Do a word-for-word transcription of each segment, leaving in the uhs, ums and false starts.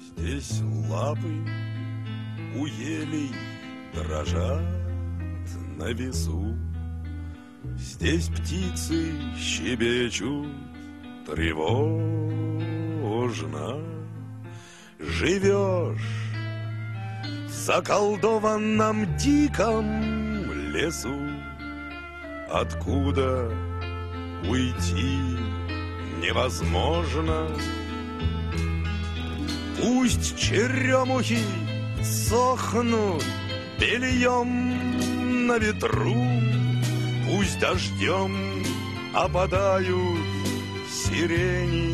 Здесь лапы у елей дрожат на весу. Здесь птицы щебечут тревожно. Живешь в заколдованном диком лесу, откуда уйти невозможно. Пусть черемухи сохнут бельем на ветру, пусть дождем опадают сирени.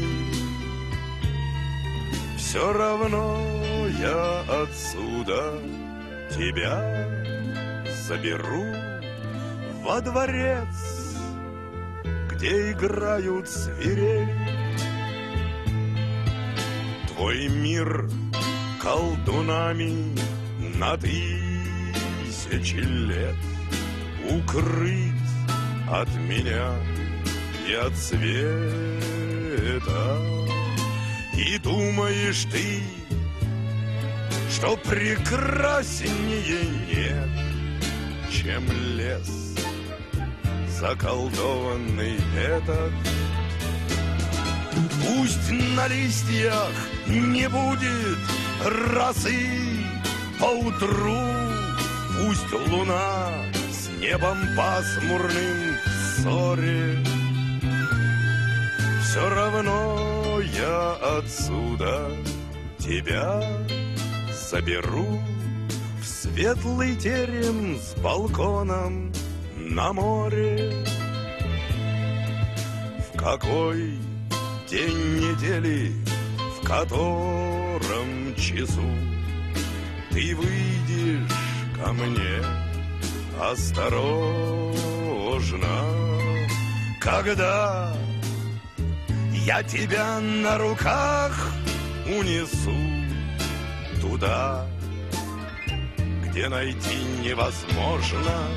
Все равно я отсюда тебя заберу во дворец, где играют свирель. Твой мир колдунами на тысячи лет укрыть от меня и от света. И думаешь ты, что прекраснее нет, чем лес заколдованный этот. Пусть на листьях не будет росы поутру, пусть луна с небом пасмурным в ссоре, все равно я отсюда тебя заберу в светлый терем с балконом на море. В какой день недели, в котором часу ты выйдешь ко мне осторожно, когда я тебя на руках унесу туда, где найти невозможно.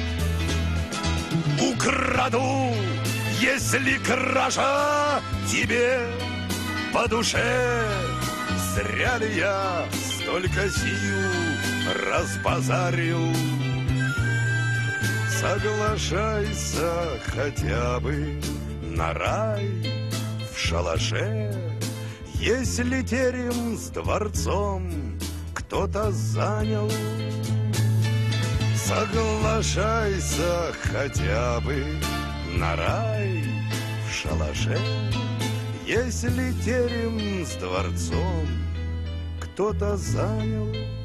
Украду, если кража тебе по душе. Зря ли я столько сил разбазарил? Соглашайся хотя бы на рай в шалаше, если терем с дворцом кто-то занял. Соглашайся хотя бы на рай в шалаше, если терем с дворцом кто-то занял.